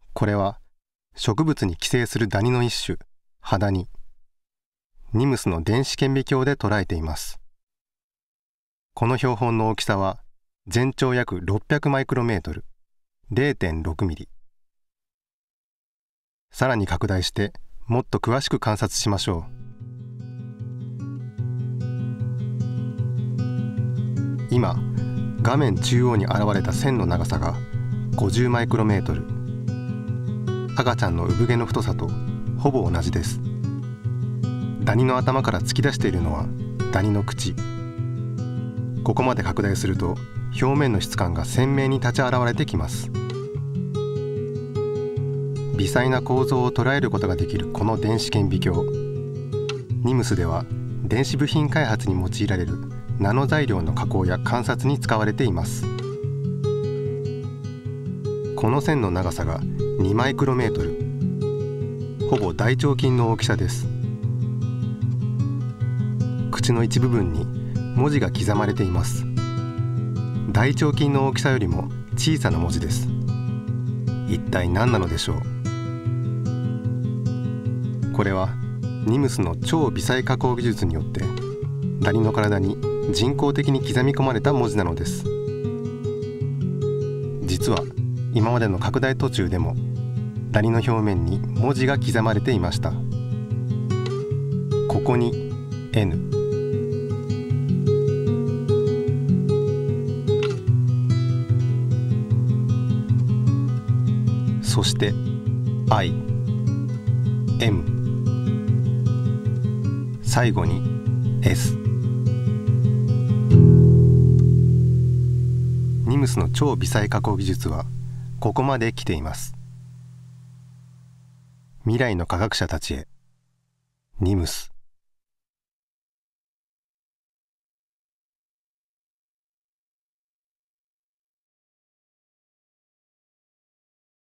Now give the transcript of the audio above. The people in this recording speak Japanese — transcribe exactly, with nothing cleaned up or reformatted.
これは植物に寄生するダニの一種、ハダニ、ニムスの電子顕微鏡で捉えています。この標本の大きさは全長約ろっぴゃくマイクロメートル、れいてんろくミリ。さらに拡大してもっと詳しく観察しましょう。今、画面中央に現れた線の長さがごじゅうマイクロメートル。赤ちゃんの産毛の太さとほぼ同じです。ダニの頭から突き出しているのはダニの口。ここまで拡大すると表面の質感が鮮明に立ち現れてきます。微細な構造を捉えることができるこの電子顕微鏡、ニムスでは電子部品開発に用いられるナノ材料の加工や観察に使われています。この線の長さがにマイクロメートル、ほぼ大腸菌の大きさです。口の一部分に文字が刻まれています。大腸菌の大きさよりも小さな文字です。一体何なのでしょう。これはニムスの超微細加工技術によってダニの体に人工的に刻み込まれた文字なのです。実は今までの拡大途中でもダニの表面に文字が刻まれていました。ここに エヌ、 そして アイ、エム、 最後に エス。 ニムスの超微細加工技術はここまで来ています。未来の科学者たちへ、ニムス。